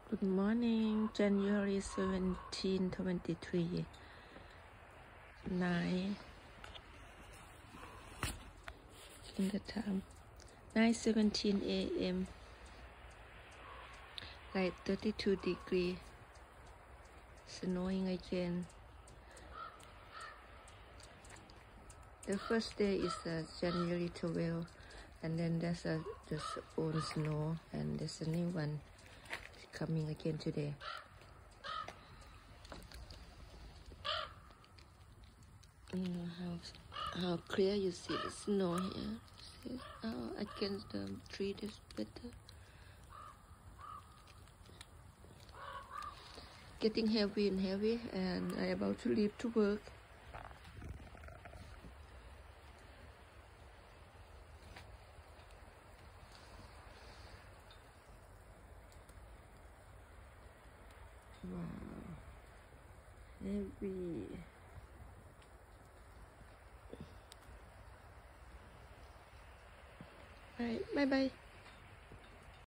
Good morning, January 17, 23, 9 in the time, 9:17 a.m. like 32 degrees, snowing again. The first day is January 12, and then there's just old snow, and there's a new one coming again today. How clear you see the snow here. See how against the tree is better. Getting heavy and heavy, and I'm about to leave to work. Wow, heavy. Bye bye.